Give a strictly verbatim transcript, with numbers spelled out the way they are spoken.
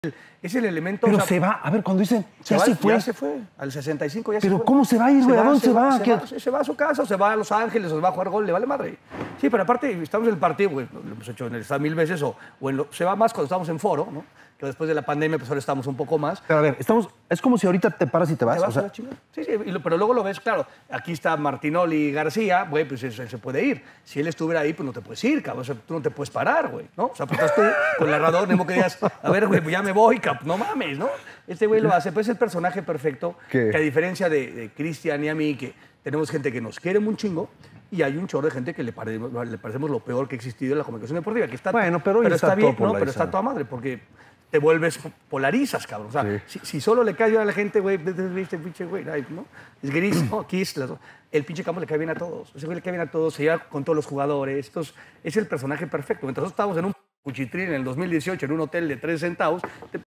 Es el elemento... Pero o sea, se va, a ver, cuando dicen, se ya va, se fue. Ya se fue, al sesenta y cinco ya se Pero fue. ¿cómo se va a ir, güey? ¿A dónde se va? Se, ¿Qué? va, se, se va a su casa, o se va a Los Ángeles, o se va a jugar gol, le vale madre. Sí, pero aparte, estamos en el partido, güey, lo hemos hecho en el estadio mil veces, o, o en lo, se va más cuando estamos en foro, ¿no? Que después de la pandemia, pues ahora estamos un poco más. Pero a ver, estamos, es como si ahorita te paras y te vas. ¿Te vas o sea, a la chingada? Sí, sí, y lo, pero luego lo ves, claro, aquí está Martinoli y García, güey, pues él, él se puede ir. Si él estuviera ahí, pues no te puedes ir, cabrón, o sea, tú no te puedes parar, güey, ¿no? O sea, pues estás tú con el narrador, Nemo, que digas, a ver, güey, pues ya me voy, cap, no mames, ¿no? Este güey lo hace, pues es el personaje perfecto, ¿Qué? que a diferencia de, de Cristian y a mí, que tenemos gente que nos quiere un chingo, y hay un chorro de gente que le, pare, le parecemos lo peor que ha existido en la comunicación deportiva, que está, Bueno, pero hoy pero está está bien, todo ¿no? Pero polarizado. está toda madre, porque te vuelves, polarizas, cabrón. O sea, Sí. si, si solo le cae bien a la gente, güey, viste, pinche güey, ¿no? Es gris, ¿no? Kiss, las- el pinche campo le cae bien a todos. Ese güey le cae bien a todos, se lleva con todos los jugadores. Estos, es el personaje perfecto. Mientras nosotros estábamos en un cuchitril en el dos mil dieciocho, en un hotel de tres centavos, te